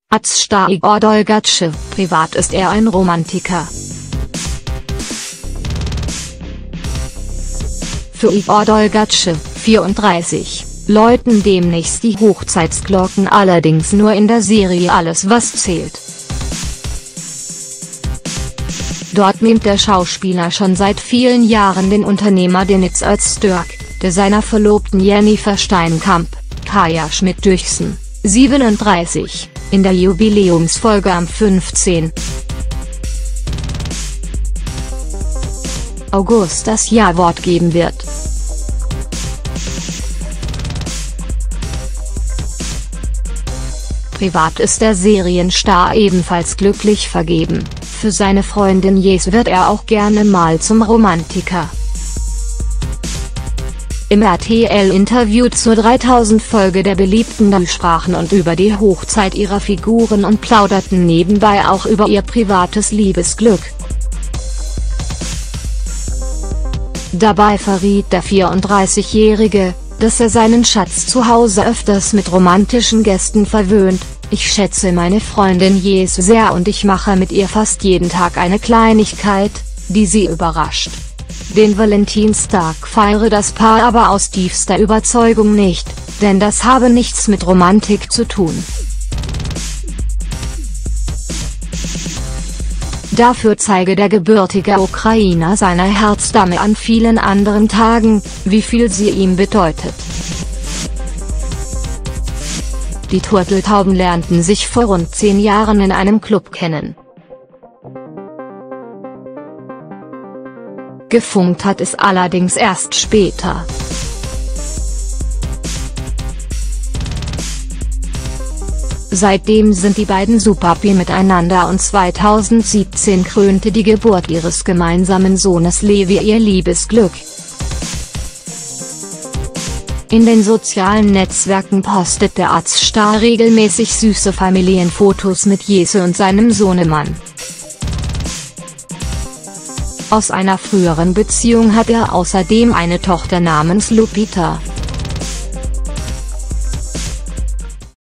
Az-Star Igor Dolgatschew, privat ist er ein Romantiker. Für Igor Dolgatschew, 34, läuten demnächst die Hochzeitsglocken allerdings nur in der Serie Alles was zählt. Dort mimt der Schauspieler schon seit vielen Jahren den Unternehmer Dennis Öztürk, der seiner Verlobten Jennifer Steinkamp, Kaya Schmidt-Düchsen, 37, in der Jubiläumsfolge am 15. August das Ja-Wort geben wird. Privat ist der Serienstar ebenfalls glücklich vergeben, für seine Freundin Jes wird er auch gerne mal zum Romantiker. Im RTL-Interview zur 3000-Folge der beliebten Da sprachen und über die Hochzeit ihrer Figuren und plauderten nebenbei auch über ihr privates Liebesglück. Dabei verriet der 34-Jährige, dass er seinen Schatz zu Hause öfters mit romantischen Gästen verwöhnt: „Ich schätze meine Freundin Jes sehr und ich mache mit ihr fast jeden Tag eine Kleinigkeit, die sie überrascht." Den Valentinstag feiere das Paar aber aus tiefster Überzeugung nicht, denn das habe nichts mit Romantik zu tun. Dafür zeige der gebürtige Ukrainer seiner Herzdame an vielen anderen Tagen, wie viel sie ihm bedeutet. Die Turteltauben lernten sich vor rund 10 Jahren in einem Club kennen. Gefunkt hat es allerdings erst später. Seitdem sind die beiden superhappy miteinander und 2017 krönte die Geburt ihres gemeinsamen Sohnes Levi ihr Liebesglück. In den sozialen Netzwerken postet der Az-Star regelmäßig süße Familienfotos mit Jesse und seinem Sohnemann. Aus einer früheren Beziehung hat er außerdem eine Tochter namens Lupita.